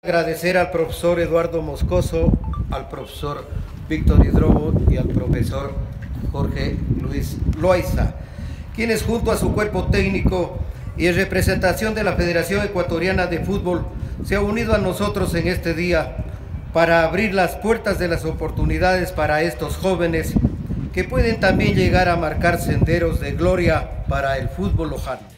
Agradecer al profesor Eduardo Moscoso, al profesor Víctor Hidrobo y al profesor Jorge Luis Loaiza, quienes junto a su cuerpo técnico y en representación de la Federación Ecuatoriana de Fútbol se han unido a nosotros en este día para abrir las puertas de las oportunidades para estos jóvenes que pueden también llegar a marcar senderos de gloria para el fútbol lojano.